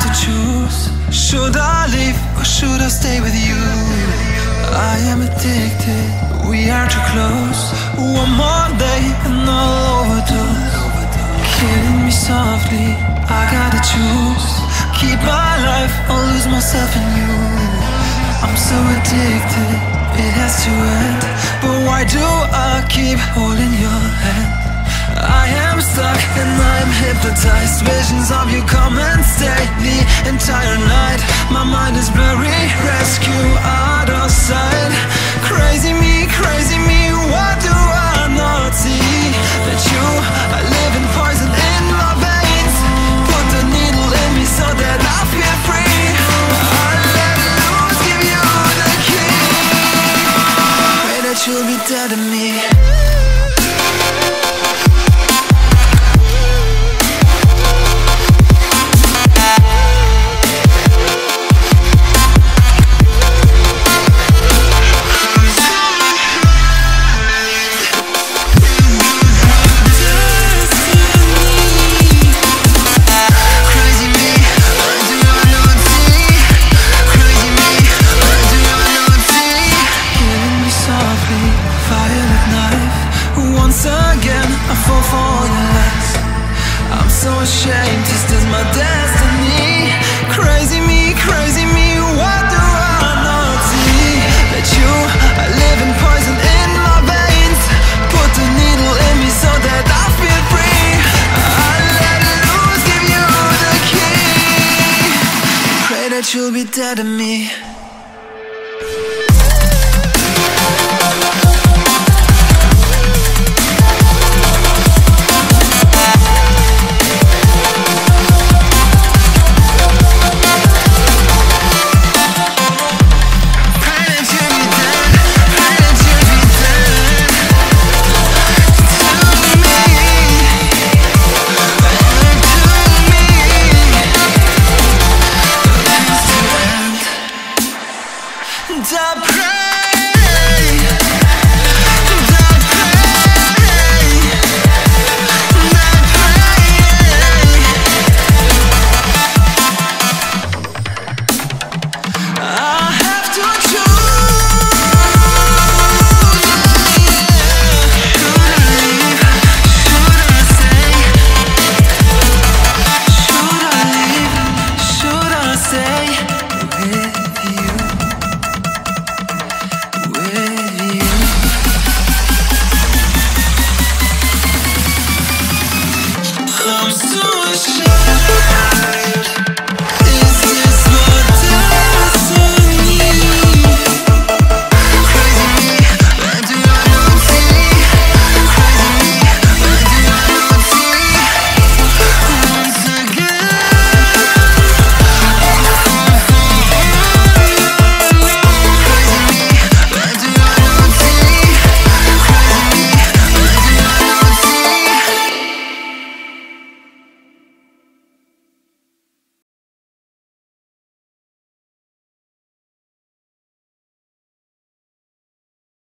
to choose. Should I leave or should I stay with you? I am addicted, we are too close. One more day and I'll overdose. Killing me softly, I gotta choose. Keep my life or lose myself in you. I'm so addicted, it has to end. But why do I keep holding your hand? I am stuck and I am hypnotized. Visions of you come and stay the entire night. My mind is blurry, rescue out of sight. Crazy me, what do I not see? That you are living poison in my veins. Put the needle in me so that I feel free. I let loose, give you the key. Pray that you'll be dead to me. Ashamed, this is my destiny. Crazy me, what do I not see? That you are living poison in my veins. Put the needle in me so that I feel free. I let loose, give you the key. Pray that you'll be dead to me. I'm so ashamed.